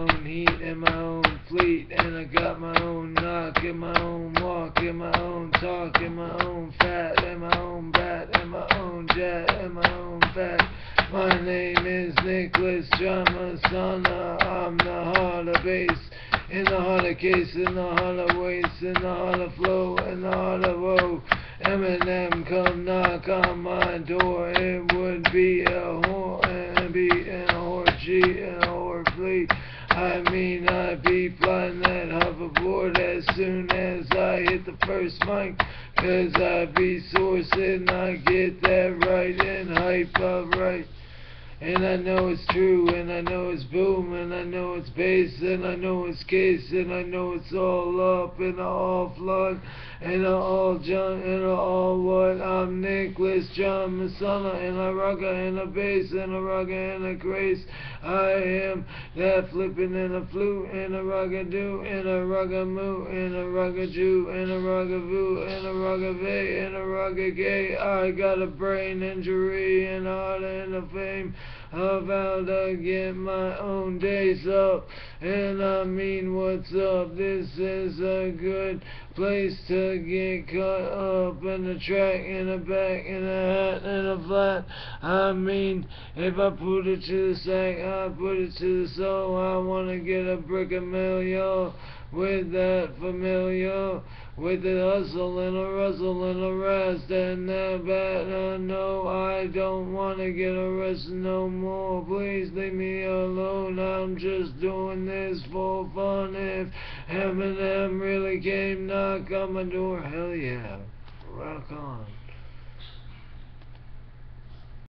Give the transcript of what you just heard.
own heat and my own fleet, and I got my own knock and my own walk and my own talk and my own fat and my own bat and my own jet and my own fat. My name is Nicholas Jamasana. I'm the heart of bass, in the heart of case, in the heart of waste, in the heart of flow, in the heart of woe. Eminem come knock on my door. It would be a whore and be in a orgy and a whore fleet. I mean, I'd be flying that hoverboard as soon as I hit the first mic, 'cause I be sourcing, I get that right and hype up right. And I know it's true, and I know it's boom, and I know it's bass, and I know it's case, and I know it's all up, and all flood, and all junk, and all what. I'm Nicholas Jamasana, and I rock and a bass, and a rock and a grace. I am that flippin' and a flute, and a rock-a-doo, and a rock-a-moo, and a rock-a-jew, and a rock-a-voo, and a rock-a-vay, and a rock-a-gay. I got a brain injury, and a heart and a fame. About to get my own days up, and I mean what's up. This is a good place to get caught up in the track, in the back, in a hat, and a flat. I mean, if I put it to the sack, I put it to the soul. I wanna get a brick a million with that familiar, with the hustle and a rustle and a rest and that bat. No, I don't wanna get arrested no more. Please leave me alone. I'm just doing this for fun. If Eminem really came knock on my door, hell yeah, rock on.